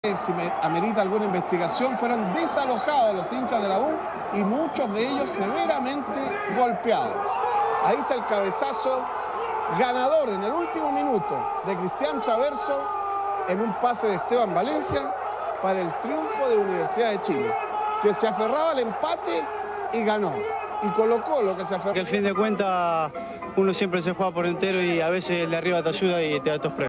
Si amerita alguna investigación, fueron desalojados los hinchas de la U y muchos de ellos severamente golpeados. Ahí está el cabezazo ganador en el último minuto de Cristian Traverso en un pase de Esteban Valencia para el triunfo de Universidad de Chile, que se aferraba al empate y ganó. Y colocó lo que se aferró. Que al fin de cuentas uno siempre se juega por entero y a veces el de arriba te ayuda y te da estos premios.